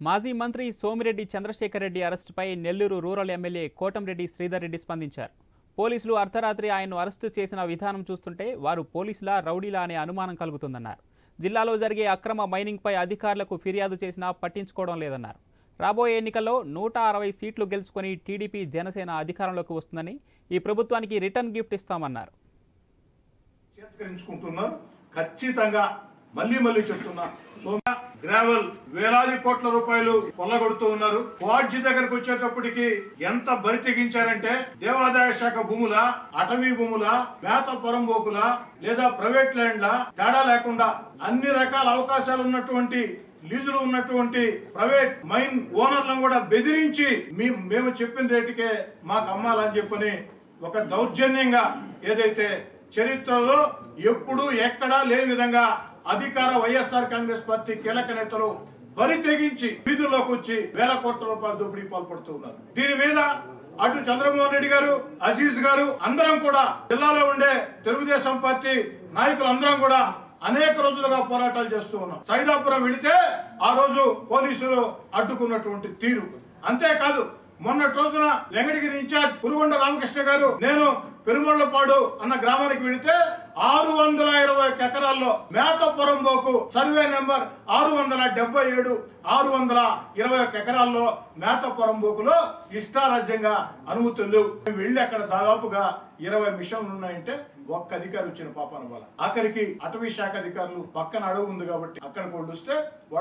మాజీ మంత్రి సోమిరెడ్డి చంద్రశేఖర్ రెడ్డి అరెస్టుపై నెల్లూరు రూరల్ ఎమ్మెల్యే కోటంరెడ్డి శ్రీధర్ రెడ్డి స్పందించారు. పోలీసులు అర్ధరాత్రి ఆయన్ను అరెస్టు చేసిన విధానం చూస్తుంటే వారు పోలీసులా రౌడీలా అనే అనుమానం కలుగుతుందన్నారు. జిల్లాలో జరిగే అక్రమ మైనింగ్పై అధికారులకు ఫిర్యాదు చేసినా పట్టించుకోవడం లేదన్నారు. రాబోయే ఎన్నికల్లో 160 సీట్లు గెలుచుకొని టీడీపీ జనసేన అధికారంలోకి వస్తుందని, ఈ ప్రభుత్వానికి రిటర్న్ గిఫ్ట్ ఇస్తామన్నారు. ఖచ్చితంగా మళ్ళీ చెప్తున్నా, గ్రావెల్ వేలాది కోట్ల రూపాయలు కొల్లగొడుతూ ఉన్నారు. వాడ్జి దగ్గరకు వచ్చేటప్పటికి ఎంత బరి తెగించారంటే దేవాదాయ శాఖ భూముల, అటవీ భూముల, మేత పొరంబోకుల లేదా ప్రైవేట్ ల్యాండ్ల తేడా లేకుండా అన్ని రకాల అవకాశాలు ఉన్నటువంటి లీజులు ఉన్నటువంటి ప్రైవేట్ మైన్ ఓనర్లను కూడా బెదిరించి మేము చెప్పిన రేటుకే మాకు అమ్మాలని చెప్పని ఒక దౌర్జన్యంగా ఏదైతే చరిత్రలో ఎప్పుడు ఎక్కడా లేని విధంగా అధికార వైఎస్ఆర్ కాంగ్రెస్ పార్టీ కీలక నేతలు బరి తెగించి వీధుల్లోకి వచ్చి వేల కోట్ల రూపాయల దోపిడీ పాల్పడుతూ ఉన్నారు. దీని మీద అటు చంద్రమోహన్ రెడ్డి గారు, అజీజ్ గారు అందరం కూడా జిల్లాలో ఉండే తెలుగుదేశం పార్టీ నాయకులందరం కూడా అనేక రోజులుగా పోరాటాలు చేస్తూ ఉన్నాం. సైదాపురం వెళితే ఆ రోజు పోలీసులు అడ్డుకున్నటువంటి తీరు, అంతేకాదు మొన్నటి రోజున వెంకటగిరి ఇన్ఛార్జ్ కురుగొండ రామకృష్ణ గారు నేను పెరుమళ్లపాడు అన్న గ్రామానికి వెళితే 620 ఎకరాల్లో మేత పొరంబోకు సర్వే నెంబర్ 677 621 ఎకరాల్లో మేత పొరంబోకులో ఇష్టారాజ్యంగా అనుమతులు వెళ్ళి అక్కడ దాదాపుగా 20 మిషన్లు ఉన్నాయంటే ఒక్క అధికారి వచ్చిన పాపాన బాల. ఆఖరికి అటవీ శాఖ అధికారులు పక్కన అడవి ఉంది కాబట్టి అక్కడికి వస్తే